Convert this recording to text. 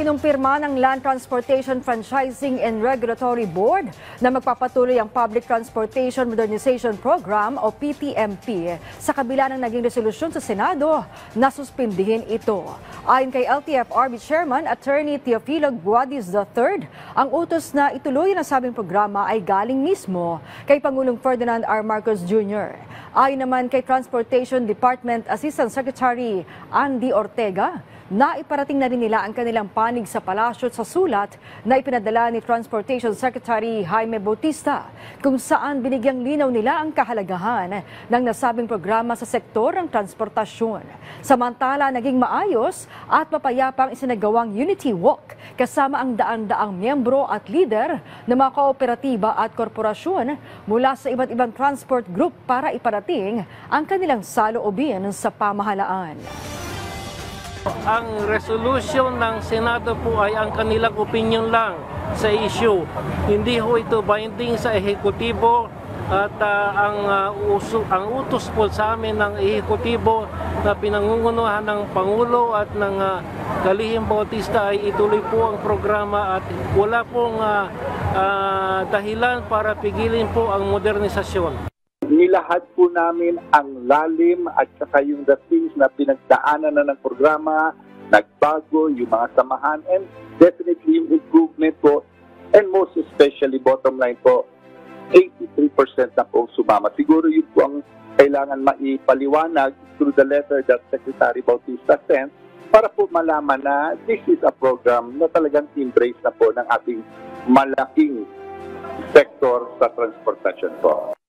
kinumpirma ng Land Transportation Franchising and Regulatory Board na magpapatuloy ang Public Transportation Modernization Program o PTMP sa kabila ng naging resolusyon sa Senado na suspindihin ito. Ayon kay LTFRB Chairman Attorney Teofilo Guadis III, ang utos na ituloy ang sabing programa ay galing mismo kay Pangulong Ferdinand R. Marcos Jr. Ayon naman kay Transportation Department Assistant Secretary Andy Ortega, na iparating na rin nila ang kanilang panig sa palasyo sa sulat na ipinadala ni Transportation Secretary Jaime Bautista, kung saan binigyang linaw nila ang kahalagahan ng nasabing programa sa sektor ng transportasyon. Samantala, naging maayos at mapayapang isinagawang Unity Walk kasama ang daan-daang miyembro at lider ng mga kooperatiba at korporasyon mula sa iba't ibang transport group para iparating ang kanilang saloobin sa pamahalaan. Ang resolusyon ng Senado po ay ang kanilang opinion lang sa issue. Hindi ho ito binding sa ehekutibo at ang utos po sa amin ng ehekutibo na pinangungunahan ng Pangulo at ng Kalihim Bautista ay ituloy po ang programa at wala pong dahilan para pigilin po ang modernisasyon. Nilahad po namin ang lalim at saka yung the things na pinagdaanan na ng programa, nagbago, yung mga samahan, and definitely yung improvement po, and most especially bottom line po, 83% na po sumama. Siguro yun po ang kailangan maipaliwanag through the letter that Secretary Bautista sent para po malaman na this is a program na talagang embrace na po ng ating malaking sektor sa transportasyon po.